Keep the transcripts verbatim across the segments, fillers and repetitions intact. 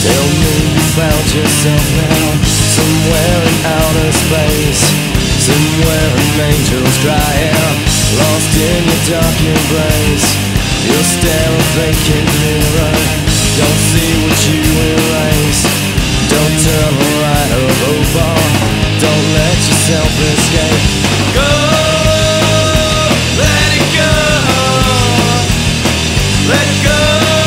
Tell me you found yourself now, somewhere in outer space, somewhere an angel's crying, lost in your dark embrace. You'll stare a vacant mirror, don't see what you erase. Don't turn right or over, don't let yourself escape. Go, let it go, let it go.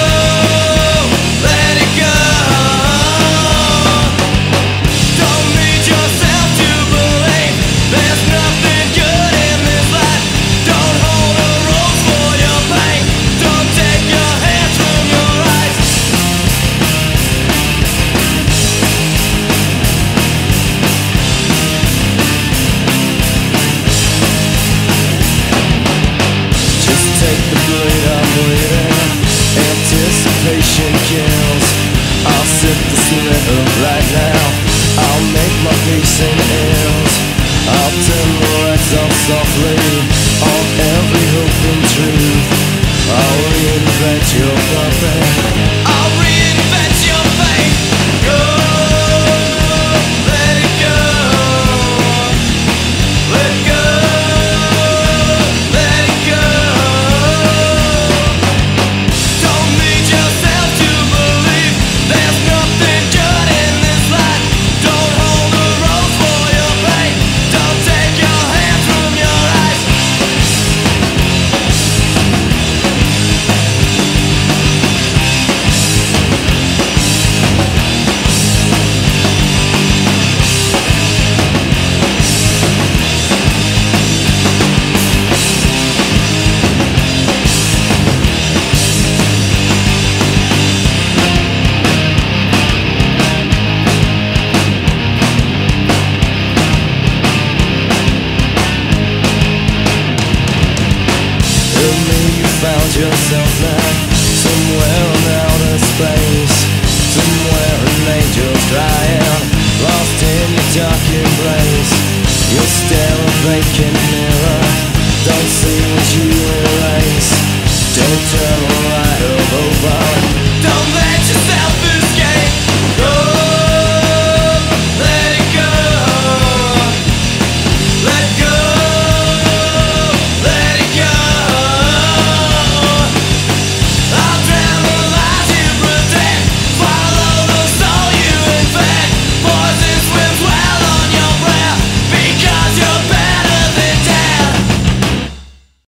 Anticipation kills. I'll sip the sliver right now. I'll make my peace in ills. I'll turn the lights off softly on every hope and truth. I'll reinvent your puppet. I'll reinvent your fate. Go, let it go, let it go. Found yourself now, somewhere in outer space, somewhere an angel's crying, lost in your dark embrace. You'll stare a vacant mirror, don't see what you